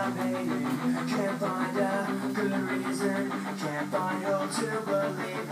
stop hating. Can't find a good reason, can't find hope to believe